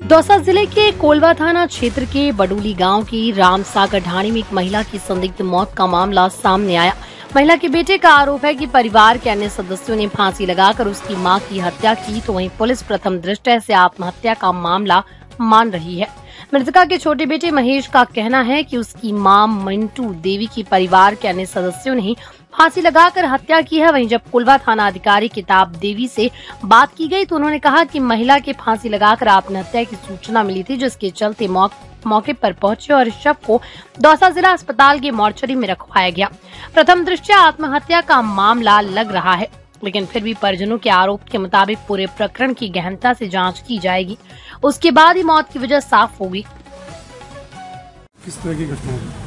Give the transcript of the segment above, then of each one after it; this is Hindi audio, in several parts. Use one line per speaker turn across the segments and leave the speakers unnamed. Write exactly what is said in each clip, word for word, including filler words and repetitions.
दौसा जिले के कोलवा थाना क्षेत्र के बडूली गांव की रामसागर ढाणी में एक महिला की संदिग्ध मौत का मामला सामने आया। महिला के बेटे का आरोप है कि परिवार के अन्य सदस्यों ने फांसी लगाकर उसकी मां की हत्या की, तो वहीं पुलिस प्रथम दृष्टया से आत्महत्या का मामला मान रही है। मृतका के छोटे बेटे महेश का कहना है कि उसकी मां मिंटू देवी की परिवार के अन्य सदस्यों ने फांसी लगाकर हत्या की है। वहीं जब कुलवा थाना अधिकारी किताब देवी से बात की गई तो उन्होंने कहा कि महिला के फांसी लगाकर आत्महत्या की सूचना मिली थी, जिसके चलते मौ, मौके पर पहुंचे और शव को दौसा जिला अस्पताल के मोर्चरी में रखवाया गया। प्रथम दृष्टया आत्महत्या का मामला लग रहा है, लेकिन फिर भी परिजनों के आरोप के मुताबिक पूरे प्रकरण की गहनता से जांच की जाएगी। उसके बाद ही मौत की वजह साफ होगी।
किस तरह की घटना है?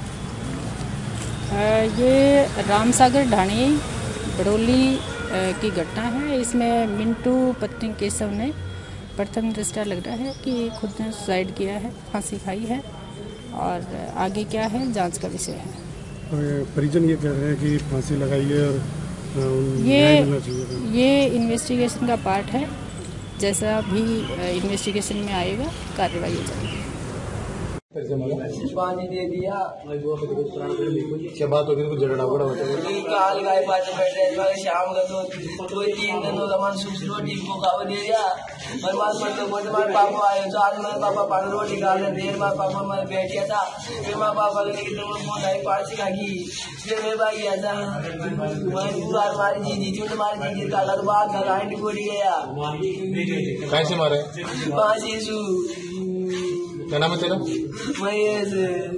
ये रामसागर ढाणी बडोली की घटना है। इसमें मिंटू पत्नी केशव ने प्रथम दृष्टया लग रहा है कि खुद ने सुसाइड किया है, फांसी खाई है, और आगे क्या है जांच का विषय है।
परिजन ये कह रहे हैं कि फांसी लगाई है और
ये ये इन्वेस्टिगेशन का पार्ट है। जैसा भी इन्वेस्टिगेशन में आएगा कार्रवाई हो जाएगी।
पानी दे दिया
क्या बात होगी तो झगड़ा बड़ा होता है।
काल गाय पाते बैठे शाम का तो कोई तीन दिन तो सूखी रोटी को खाओ दे दिया। मेरे पास मतलब बोलते मेरे पापा आए तो आज मेरे पापा पानी रोटी खा ले। देर बाद पापा मैं बैठ गया था, फिर मेरे पापा के लेके तो फोन आई पार्टी खागी। फिर मेरे भाई गया था, मैं पूरा हमारी जीजी थी, हमारी जीजी का अलग बात था, गांड टूट गया।
कैसे मारे?
फांसी सू
क्या नाम है तेरा?
महेश।